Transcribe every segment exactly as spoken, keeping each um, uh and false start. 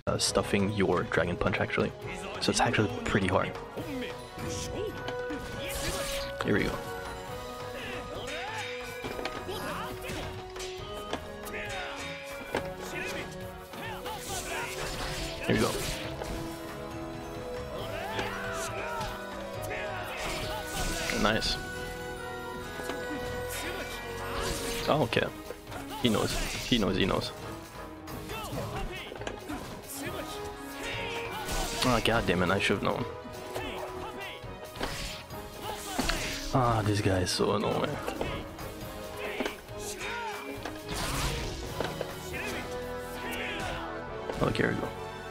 uh, stuffing your Dragon Punch actually. So it's actually pretty hard. Here we go. Here we go. Nice. Oh, okay. He knows. He knows. He knows. Oh, god damn it, I should have known. Ah, this guy is so annoying. Oh, here we go.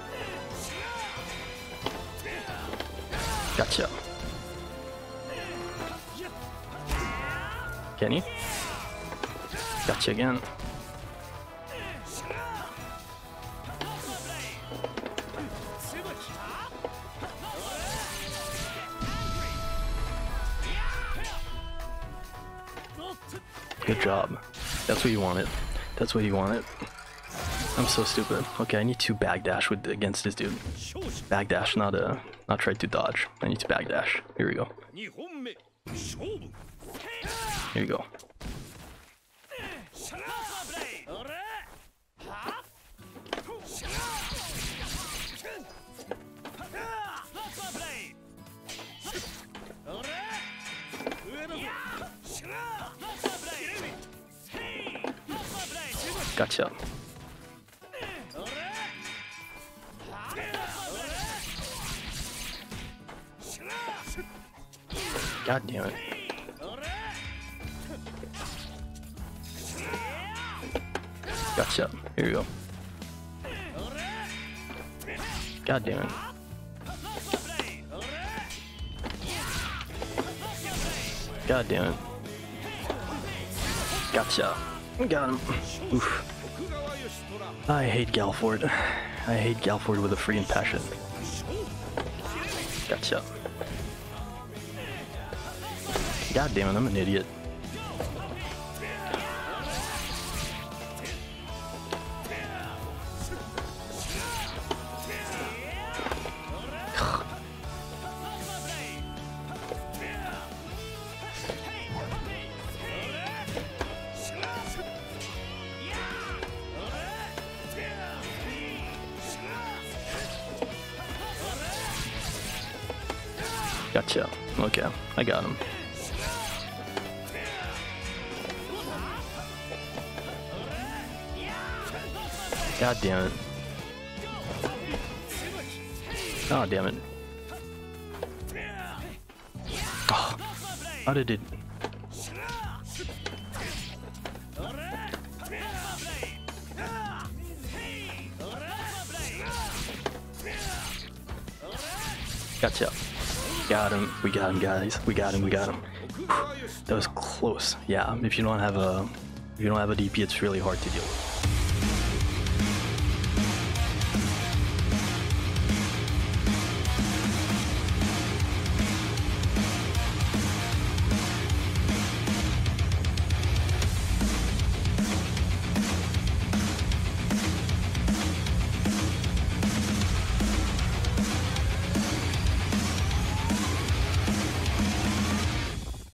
Gotcha. Can you? Gotcha again. Good job. That's what you wanted. That's what you wanted. I'm so stupid. Okay, I need to backdash with against this dude. Backdash, not a, not try to dodge. I need to backdash. Here we go. Here we go. Gotcha. God damn it. Gotcha. Here we go. God damn it. God damn it. Gotcha. Got him. Oof. I hate Galford. I hate Galford with a freaking passion. Gotcha. God damn it, I'm an idiot. Gotcha. Okay, I got him. God damn it. Oh, damn it. Oh, how did it... Gotcha. Got him. We got him, guys. We got him. We got him. That was close. Yeah, if you don't have a, if you don't have a D P, it's really hard to deal with.